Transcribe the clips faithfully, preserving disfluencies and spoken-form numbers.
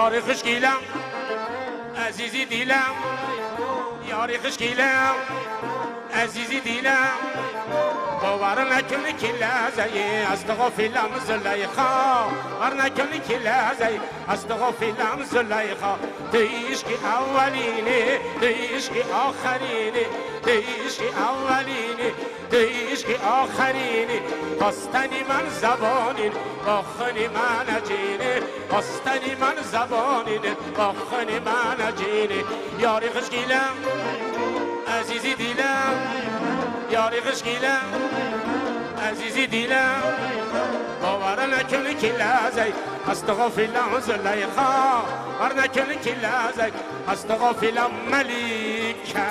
یاری خشکیلم عزیزی دیلم یاری خشکیلم عزیزی دیلم باور نکنی که لحظه از تو غافلم زلیخا باور نکنی که لحظه از تو غافلم زلیخا تو عشق اولینه تو عشق آخرینه تو عشق اولینه تو عشق آخرینه خواستنی من زبانین با خونی من اجینه خواستنی من زبانین با خونی من اجینه یاری خشکیلم عزیزی دیلم یاری خشکیلم عزیزی دیلم باور نکنی که لحظه از تو غافلم زلیخا باور نکنی که لحظه از تو غافلم ملیکه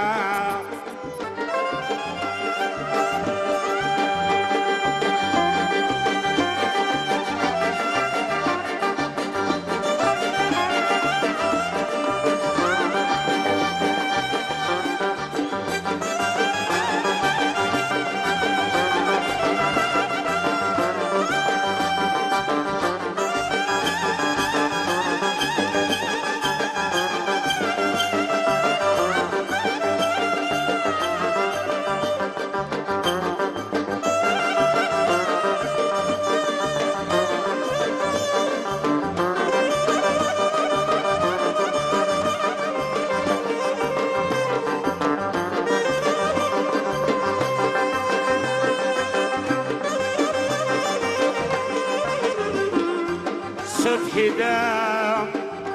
سفیدم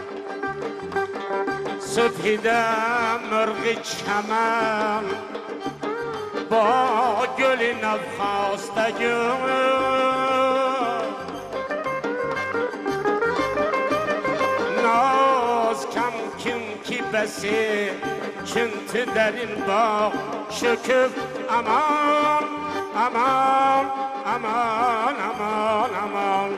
سفیدم مرغ چمن با گل نخواستگم ناز کم کم کی بسی چون تو در این باغ شکف امان امان امان امان امان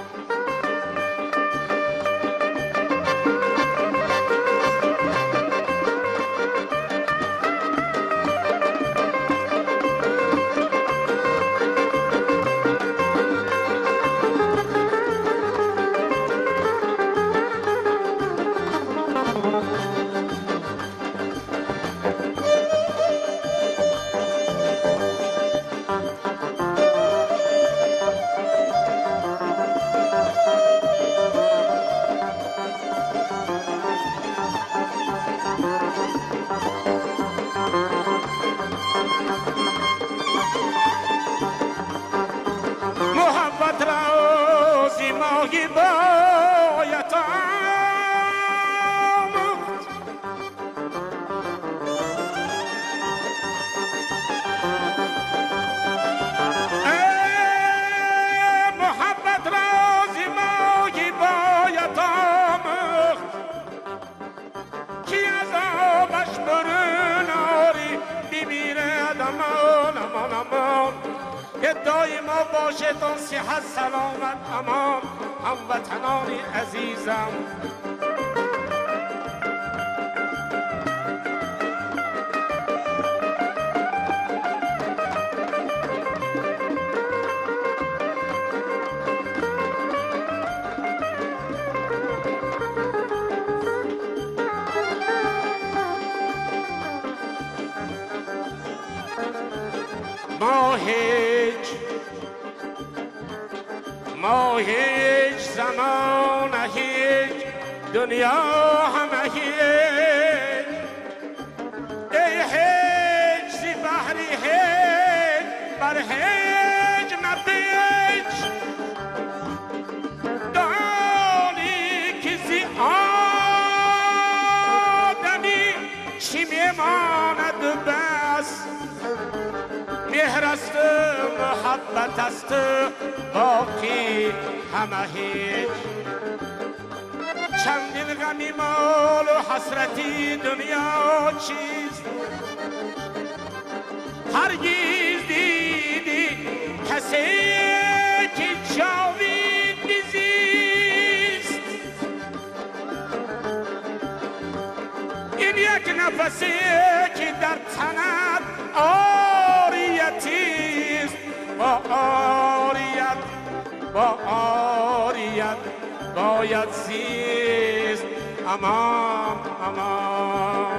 دائما باشه تا صحت سلامت امان هموطنان عزیزم ما هیچ ما هیچ زمان هیچ دنیا همه هیچ ای هیچ زی بحری هیچ بر هیچ مبیچ دانی که زی آدمی چی میماند بس مهر است محبت است باقی همه هیچ چندین غمی مال و حسرتی دنیا چیست هرگیز دیدی کسی که جاوید بزیست این یک نفسی که در تنت آریتیست با آریت با آریت باید زیر aman aman.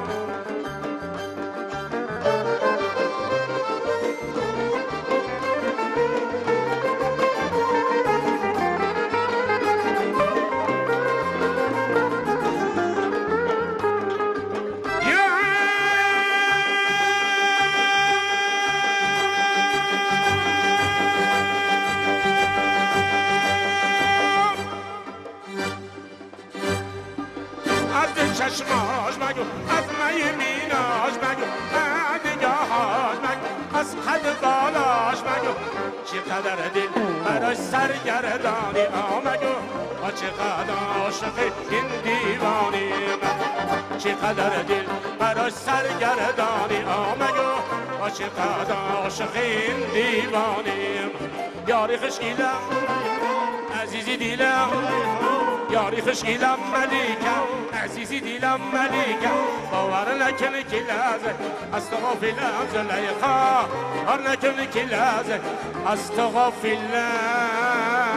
چشماش مگو از میمیناش مگو از نگاهاش مگو از قد بالاش مگو چقدر دل براش سرگردانی آمگو و چقدر عاشق این دیوانی مگو چقدر دل براش سرگردانی آمگو و چقدر عاشق این دیوانی یاری خشکیلم عزیزی دیلم یاری خشکیلم ملیکم عزیزی دیلم ملیکم باور نکنی که لحظه از تو غافلم زلیخا باور نکنی که لحظه از تو غافلم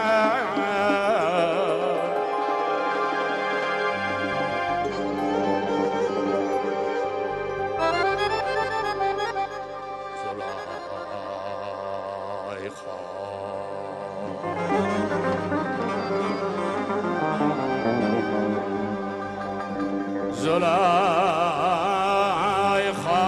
زلايخا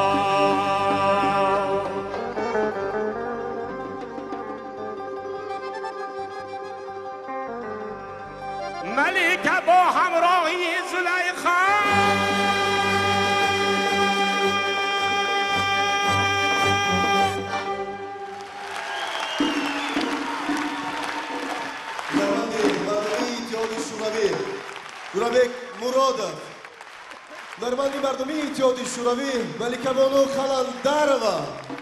ملكة با همراهی زلیخا Jurabek Murodov Narmandi mardumi ijodi shuravi Malika bonu Kalandarova